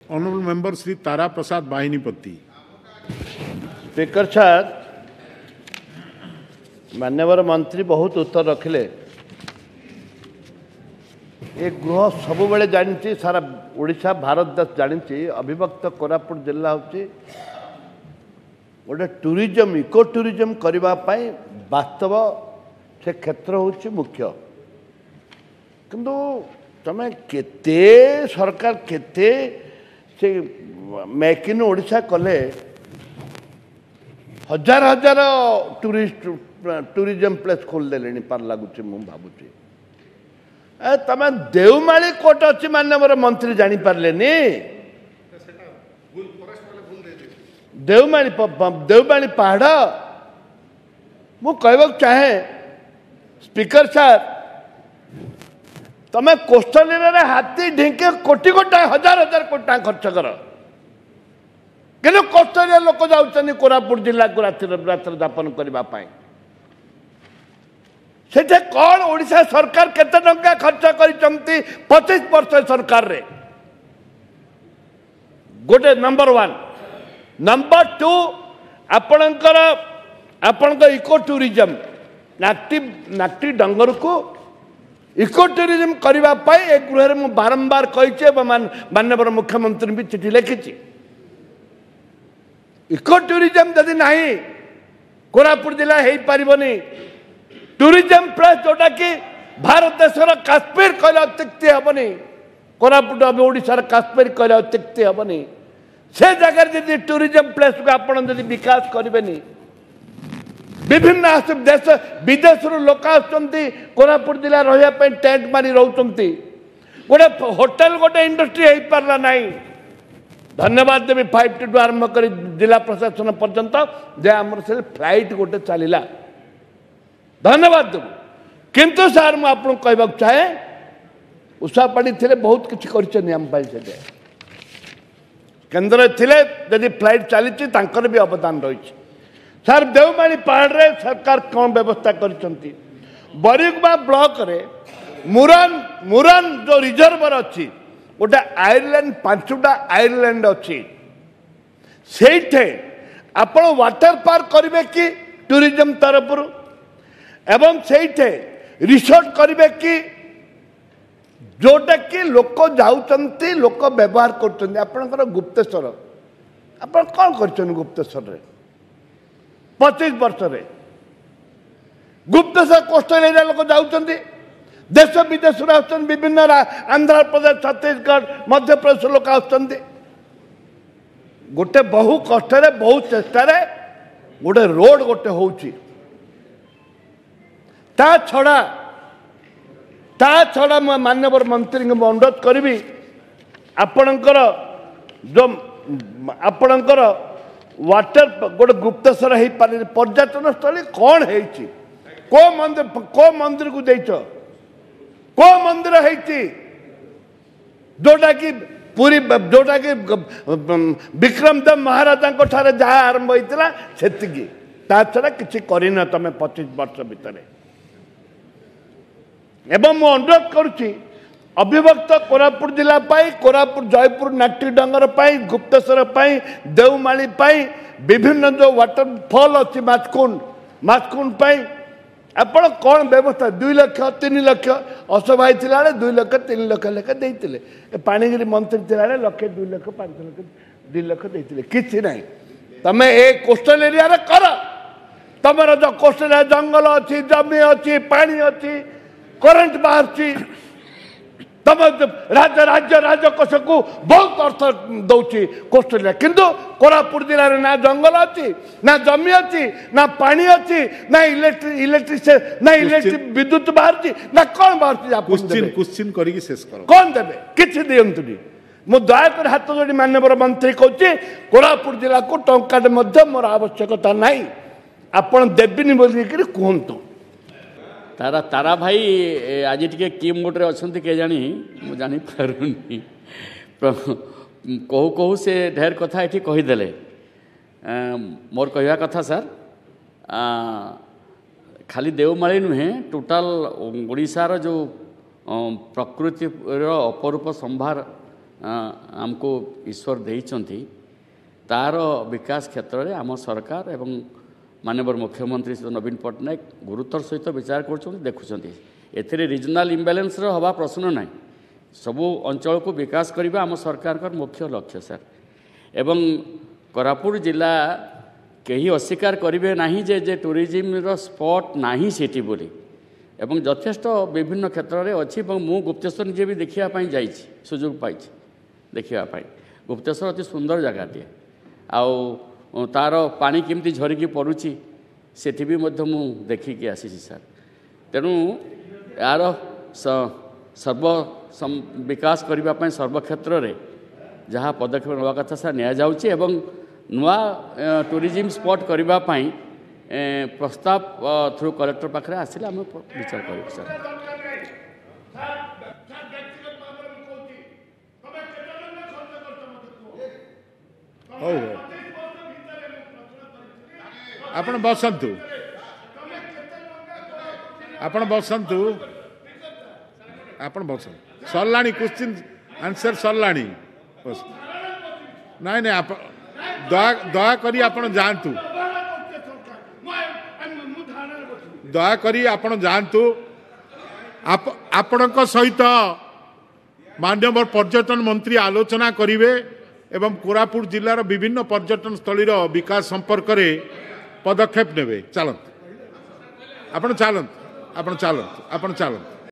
Honorable Member Sri Tara Prasad Bahinipati. Speaker साहब, मान्यवर मंत्री बहुत उत्तर रखिले। एक गृह सब बेले जानी सारा ओडिशा भारत देश जानी अविभक्त कोरापुट जिला हूँ गोटे टूरिज्म इको टूरिज्म करने वास्तव से क्षेत्र हूँ मुख्य। किंतु तमें केते सरकार केते से मेक इन ओडिशा कले हजार हजार टूरिज्म प्लेस खोल देले पार लगुच मु भावुची तमें देवमाली कोट अच्छी माननीय मंत्री जानी पारलेनी देवमाली पहाड़ मु कहवाक चाहे स्पीकर साहब तमें कोस्टल एरिया हाथी ढिंके कोटी कोटा हजार हजार कोटी टाँग खर्च कर कि कोस्टल एरिया लोक जाऊँ कोरापुट जिला को रात्र जापन करने से कौन ओडिशा सरकार केते टंका खर्च करिसंती 25 वर्ष सरकार रे गोटे नंबर 1 नंबर 2 आपणकर इको टूरिज्म नाक्टी डंगर को इको टूरिज्म करने एक गृह में बारंबार कही माननीय मुख्यमंत्री भी चिठी लिखी इको टूरिज्म जदि नहीं कोरापुट जिला हो पारनी टूरिज्म प्लेस जोटा कि भारत देशर काश्मीर कहले अत्युक्ति हेनी कोरापुट ओडिशार काश्मीर कहले अत्युक्ति हेनी से जगह जब टूरिज्म प्लेस को आप विकास करें विभिन्न देश विदेश लोक आरापुट जिला रही टेंट मारी रोच गोटे होटेल गोटे इंडस्ट्री हो पारा ना धन्यवाद देवी 5T आरंभ कर जिला प्रशासन पर्यंत जे आमर से फ्लाइट गोटे चलला धन्यवाद देव किंतु सार मुझे कहवाक चाहे उषा पाणी थे बहुत किसी कर केन्द्र थे जदि फ्लाइट चली भी अवदान रही सार देवमाली पहाड़ रे सरकार कौन व्यवस्था करछंती बरिगुमा ब्लॉक रे मुरान जो रिजर्वर अच्छी गोटे आयरलैंड 5टा आयरलैंड अच्छी से आप वाटर पार्क करेंगे कि टूरिज्म तरफ एवं से रिसोर्ट करेंगे कि जोटा कि लोक जाऊँच लोक व्यवहार कर गुप्तेश्वर आप कौन कर गुप्तेश्वर रे 25 वर्ष रे गुप्तेश्वर कोस्टल एरिया लोक जाऊँ देश विदेश विभिन्न आंध्र प्रदेश छत्तीसगढ़ मध्य प्रदेश लोक आते गोटे बहु कष्ट बहु चेष्टार गोटे रोड गोटे हूँ छड़ा माननीय मंत्री को अनुरोध करी आपणकर जो आपणकर वाटर गोटे गुप्तेश्वर हो पारे पर्यटन स्थली कौन है को मंदिर को देच को मंदिर है जोटा कि पूरी जोटा कि विक्रमदेव महाराजा जहाँ आरंभ होता से छड़ा किसी करना तुम 25 वर्ष भितर एवं मु अनुरोध करुच्ची अविभक्त कोरापुट जिला कोरापुट जयपुर नाट्टी डंगर गुप्तेश्वर देवमाली विभिन्न जो वाटरफॉल अच्छी माछकुंड आपण कौन व्यवस्था 2 लाख 3 लाख असभाई थी 2 लाख 3 लाख लेखा देते पाणीगिरी मंत्री थी लक्षे 2 लाख 5 लाख 2 लाख देते कि ना तमें ए कोस्टल एरिया रे कर तुम जो कोस्टल एरिया जंगल अच्छी जमी अच्छी पानी अच्छी करेन्ट बाहर तुम राज्य राज्य राजकोष को बहुत अर्थ दौची कोस्टल एरिया किंतु कोरापुट जिले में ना जंगल अच्छी ना जमी अच्छी ना पानी अच्छी ना इलेक्ट्रिक विद्युत बाहर ना कौन बाहर क्वेश्चन कौन देवे किसी दिंतुनी मु दयाकर हाथ जोड़ी माननीय मंत्री कहूँ कोरापुट जिला को टंका मोर आवश्यकता ना आपण देविनी बोलिक कहतु तारा तारा भाई आज टे कि मोड्रे अच्छा के जानी मुझे जानी पारुनी कहू कहू से ढेर कथा ये कहीदे मोर कहवा कथा सर खाली देवमाली नुहे टोटाल ओडिशार जो प्रकृतिर अपरूप संभार आमको ईश्वर देइचंती तार विकास क्षेत्र में आम सरकार एवं माननीय मुख्यमंत्री श्री नवीन पट्टनायक गुरुतर सहित विचार कर देखुं एथिरे रिजनाल इम्बालांस हवा प्रश्न ना सबू अंचल को विकास करने आम सरकार का मुख्य लक्ष्य सर एवं कोरापुट जिला कहीं अस्वीकार करेंगे ना जे टूरिज्म स्पॉट नहीं सिटी बोली एवं यथेष्ट विभिन्न क्षेत्र में अच्छी मु गुप्तेश्वर निजे भी देखापी जा सुजोग पाई देखापी गुप्तेश्वर अति सुंदर जगहटे आउ तार पानी केमती झरिकी पड़ुची सेठी भी मध्य मु देखिकी आसी सर तेणु यार सर्व विकास करने सर्व क्षेत्र में जहाँ पदक्षेप नवा कथा सर नि एवं नुआ टूरिज्म स्पॉट करने प्रस्ताव थ्रू कलेक्टर पाखे आसिले आम विचार करूँ सर हो आपण बसंतु आपण बसंतु आपण बस सरलाणी क्वेश्चन आंसर सरलाणी बस नहीं नहीं आप दया करी आपण जानतु दया करी आपण जानतु आपणक सहित माननीय पर्यटन मंत्री आलोचना करिवे एवं कोरापुट जिलार विभिन्न पर्यटन स्थलीर विकास संपर्क में पदक्षेप नेबे चलत आपण चलत आपण चलत आपण चलत